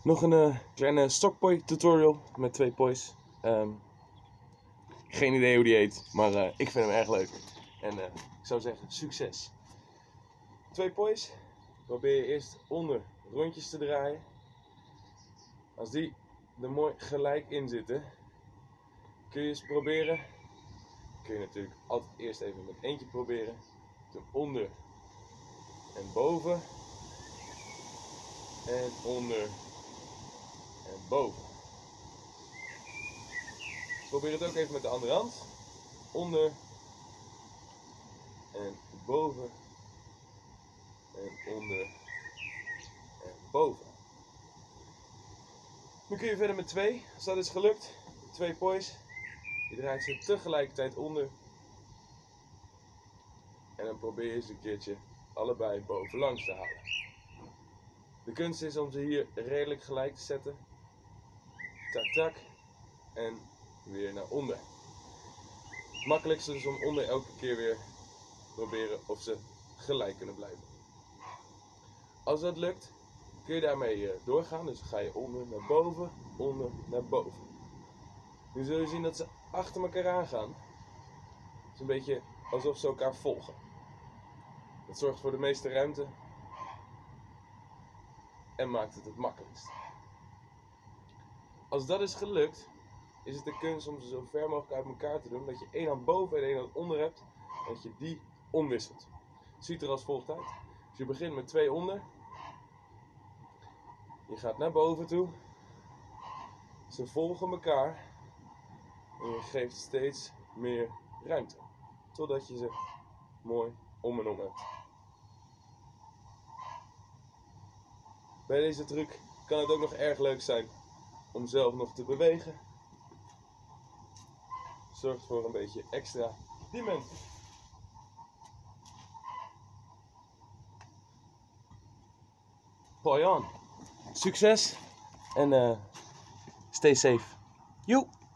Nog een kleine stokpoi tutorial met 2 pois. Geen idee hoe die heet, maar ik vind hem erg leuk. En ik zou zeggen, succes! 2 pois. Probeer je eerst onder rondjes te draaien. Als die er mooi gelijk in zitten, kun je eens proberen. Kun je natuurlijk altijd eerst even met eentje proberen. Toen onder en boven. En onder en boven. Probeer het ook even met de andere hand. Onder en boven. En onder en boven. Nu kun je verder met 2. Als dat is gelukt, 2 pois. Je draait ze tegelijkertijd onder. En dan probeer je eens een keertje allebei bovenlangs te halen. De kunst is om ze hier redelijk gelijk te zetten. Tak tak. En weer naar onder. Het makkelijkste is om onder elke keer weer proberen of ze gelijk kunnen blijven. Als dat lukt, kun je daarmee doorgaan. Dus dan ga je onder naar boven, onder naar boven. Nu zul je zien dat ze achter elkaar aangaan. Het is een beetje alsof ze elkaar volgen. Dat zorgt voor de meeste ruimte en maakt het makkelijkst. Als dat is gelukt, is het de kunst om ze zo ver mogelijk uit elkaar te doen, dat je één hand boven en één hand onder hebt en dat je die omwisselt. Het ziet er als volgt uit. Dus je begint met 2 onder. Je gaat naar boven toe. Ze volgen elkaar en je geeft steeds meer ruimte, totdat je ze mooi om en om hebt. Bij deze truc kan het ook nog erg leuk zijn om zelf nog te bewegen. Zorgt voor een beetje extra dimensie. Poi on. Succes en stay safe. Joe!